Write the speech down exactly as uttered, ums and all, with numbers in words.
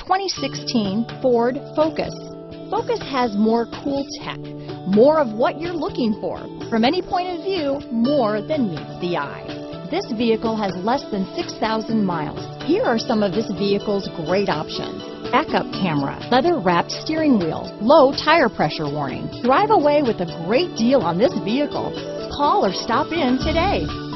twenty sixteen Ford Focus. Focus has more cool tech, more of what you're looking for. From any point of view, more than meets the eye. This vehicle has less than six thousand miles. Here are some of this vehicle's great options: backup camera, leather-wrapped steering wheel, low tire pressure warning. Drive away with a great deal on this vehicle. Call or stop in today.